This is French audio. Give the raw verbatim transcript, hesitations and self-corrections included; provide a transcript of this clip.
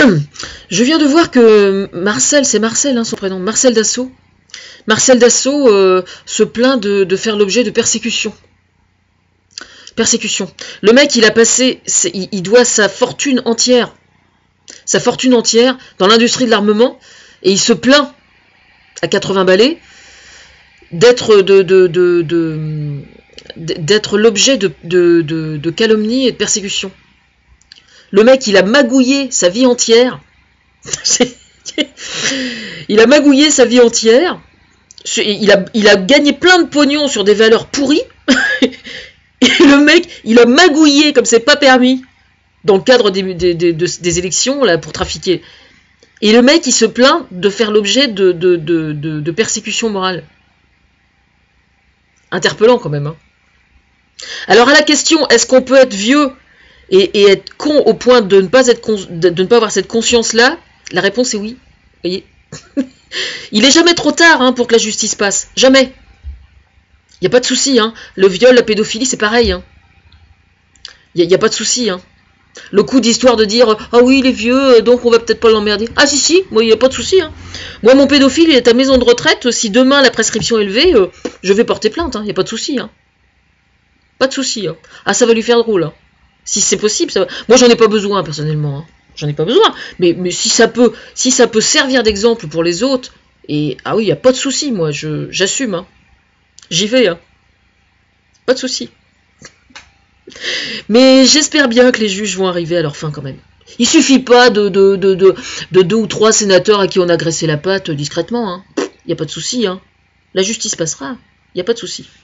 Je viens de voir que Marcel, c'est Marcel hein, son prénom, Marcel Dassault, Marcel Dassault euh, se plaint de, de faire l'objet de persécutions. Persécution. Le mec, il a passé, il, il doit sa fortune entière, sa fortune entière dans l'industrie de l'armement, et il se plaint à quatre-vingts balais d'être de, de, de, de, d'être l'objet de, de, de, de calomnie et de persécution. Le mec, il a magouillé sa vie entière. Il a magouillé sa vie entière. Il a, il a gagné plein de pognon sur des valeurs pourries. Et le mec, il a magouillé comme c'est pas permis dans le cadre des, des, des, des élections là, pour trafiquer. Et le mec, il se plaint de faire l'objet de, de, de, de, de persécutions morales. Interpellant quand même. Hein. Alors à la question, est-ce qu'on peut être vieux et, et être con au point de ne pas, être de, de ne pas avoir cette conscience-là? La réponse est oui. Vous voyez. Il est jamais trop tard hein, pour que la justice passe. Jamais. Il n'y a pas de souci. Hein. Le viol, la pédophilie, c'est pareil. Hein. Il n'y a, a pas de souci. Hein. Le coup d'histoire de dire « Ah oui, il est vieux, donc on va peut-être pas l'emmerder. » Ah si, si, moi, il n'y a pas de souci. Hein. Moi, mon pédophile, il est à maison de retraite. Si demain, la prescription est levée, euh, je vais porter plainte. Il hein. n'y a pas de souci. Hein. Pas de souci. Hein. Ah, ça va lui faire drôle. Hein. Si c'est possible, ça va... Moi, j'en ai pas besoin, personnellement. Hein. J'en ai pas besoin. Mais, mais si, ça peut, si ça peut servir d'exemple pour les autres, et ah oui, il n'y a pas de souci, moi, je, j'assume. Hein. J'y vais. Hein. Pas de souci. Mais j'espère bien que les juges vont arriver à leur fin quand même. Il suffit pas de, de, de, de, de deux ou trois sénateurs à qui on a graissé la patte discrètement. Il hein. n'y a pas de souci. Hein. La justice passera. Il n'y a pas de souci.